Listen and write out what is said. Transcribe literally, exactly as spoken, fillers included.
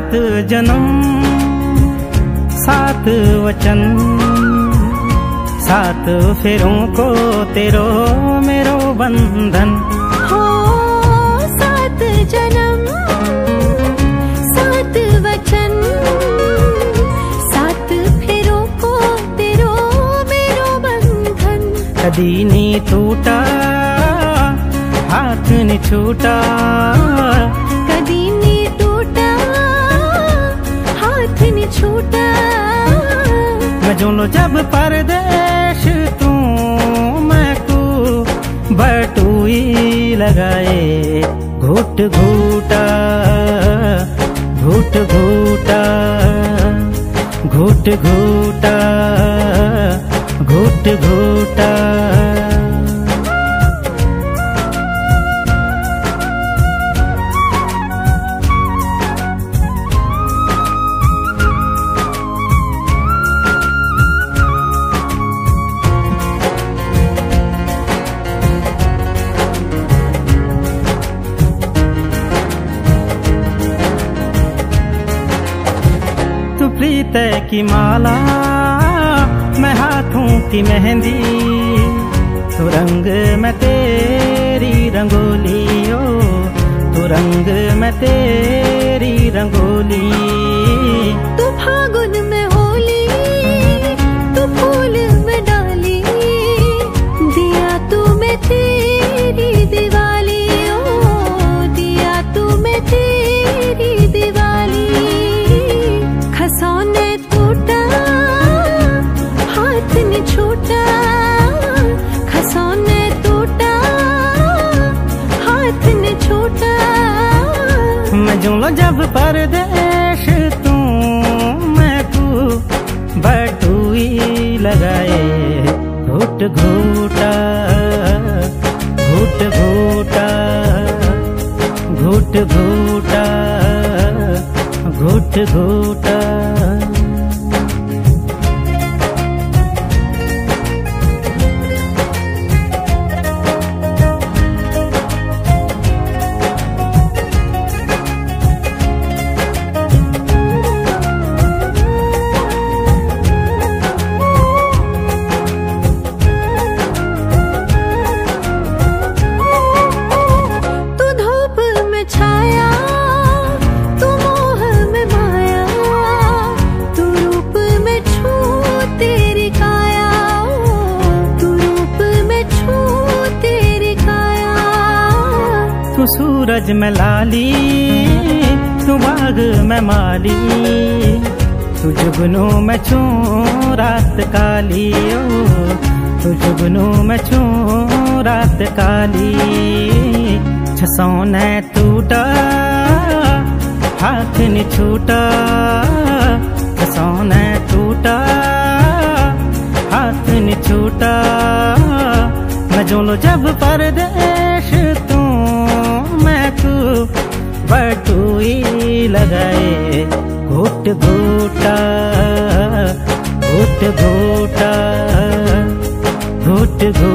सात जन्म सात वचन, सात फेरों को तेरो मेरो बंधन। हो सात जन्म सात वचन, सात फेरों को तेरो मेरो बंधन। कदी नहीं टूटा हाथ नहीं छूटा, कदी नहीं टूटा हाथ नहीं छूटा। मैं जो लो जब परदेश तू मैं को बटुई लगाए, घुट घूटा घुट घूटा घुट घूटा घुट घूटा। तू प्रीत की माला मैं हाथों की मेहंदी, तू रंग मैं तेरी रंगोली, ओ तू रंग मैं तेरी रंगोली। तू फागुन में होली, तू फूल में डाली, दिया तू मैं तेरी दिवाली, ओ दिया तू मैं तेरी दिवाली। खसौने टूटा हाथ नहीं छूटा, खसौने टूटा हाथ नहीं छूटा। मैं जो लो जब परदेश तू मैं को बटुई लगाए, घुट घूटा घुट घूटा घुट घूटा घुट घूटा। तू सूरज में लाली, तू बाग में माली, तू जुगनू में छू रात काली, ओ तू जुगनू में छू रात काली। छसौने टूटा हाथ नहीं छूटा, छसौने टूटा हाथ नहीं छूटा। मैं जो लो जब परदेश तू मैं को बटुई लगाए, घुट घूटा घुट घूटा घुट घूटा।